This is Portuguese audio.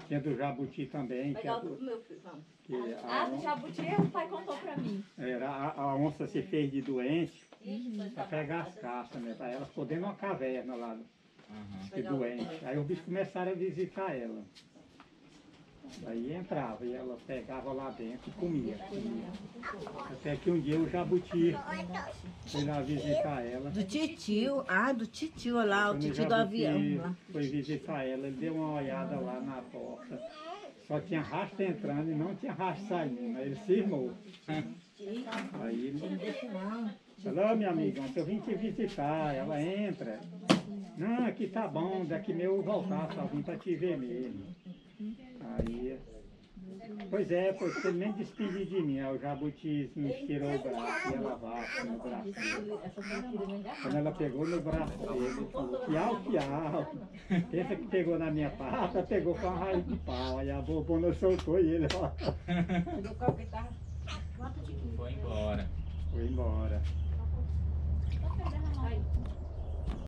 Tinha do jabuti também. Pegar o do meu filho, vamos. Do jabuti o pai contou pra mim. Era, a onça se fez de doente para pegar as caças, né? Para ela ficou dentro de uma caverna lá, de doente. Aí os bichos começaram a visitar ela. Aí entrava e ela pegava lá dentro e comia. Até que um dia o jabuti foi lá visitar ela. Do titio, do titio lá, Quando o titio do avião. Lá. Foi visitar ela, ele deu uma olhada lá na porta. Só tinha rastro entrando e não tinha rastro saindo. Aí ele cismou. Aí ele falou, minha amiga, eu vim te visitar. Ela entra. Não, aqui tá bom, daqui meu eu voltar, só vim para te ver mesmo. Aí, pois é, você nem despedir de mim. Aí o jabuti me estirou o braço e ela vaca no braço dele. Quando ela pegou no braço dele, ele falou, piau, piau. Pensa que pegou na minha pata, pegou com a raiz de pau. Aí a bobona soltou e ele, ó.